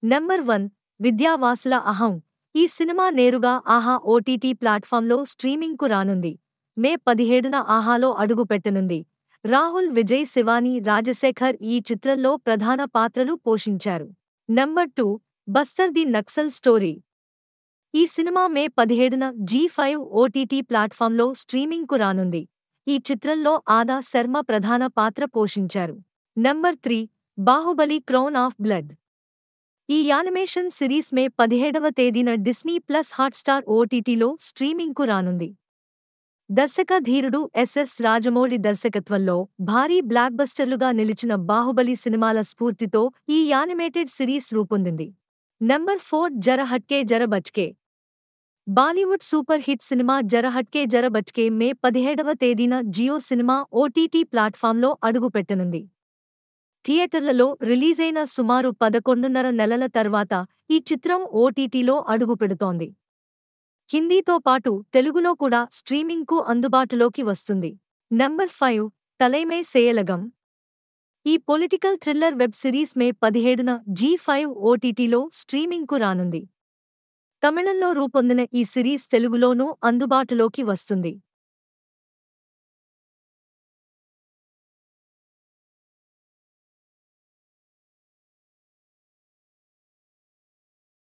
Number 1 Vidyavasula అహం. ఈ cinema నేరుగా ఆహా ఓటీటీ ప్లాట్ఫామ్లో స్ట్రీమింగ్కు రానుంది. మే 17న ఆహాలో అడుగుపెట్టనుంది. రాహుల్ విజయ్ శివాని రాజశేఖర్ ఈ చిత్రంలో ప్రధాన పాత్రలు పోషించారు. Number 2 Bastar the Naxal story. ఈ సినిమా మే 17న జీ5 ఓటీటీ ప్లాట్ఫామ్లో స్ట్రీమింగ్కు రానుంది. ఈ చిత్రంలో ఆదా శర్మ ప్రధాన పాత్ర పోషించారు. Number 3 Baahubali crown of blood. ఈ యానిమేషన్ సిరీస్ మే 17వ తేదీన డిస్నీ ప్లస్ హాట్‌స్టార్ ఓటీటీలో స్ట్రీమింగ్కు రానుంది. దర్శక ధీరుడు ఎస్ఎస్ రాజమౌళి దర్శకత్వంలో భారీ బ్లాక్బస్టర్లుగా నిలిచిన బాహుబలి సినిమాల స్ఫూర్తితో ఈ animated series రూపొందింది. Number 4 Zara Hatke Zara Bachke. Bollywood super hit సినిమా జర హట్కే జర బచ్కే మే 17వ తేదీన జియో సినిమా ఓటీటీ ప్లాట్ఫామ్లో అడుగుపెట్టనుంది. థియేటర్లలో రిలీజైన సుమారు 11.5 నెలల తర్వాత ఈ చిత్రం ఓటీటీలో అడుగుపెడుతోంది. హిందీతో పాటు తెలుగులో కూడా స్ట్రీమింగ్కు అందుబాటులోకి వస్తుంది. నంబర్ 5 తలైమే సేయలగం. ఈ political thriller web series May 17న జీ5 ఓటీటీలో స్ట్రీమింగ్కు రానుంది. తమిళంలో రూపొందిన ఈ సిరీస్ తెలుగులోనూ అందుబాటులోకి వస్తుంది.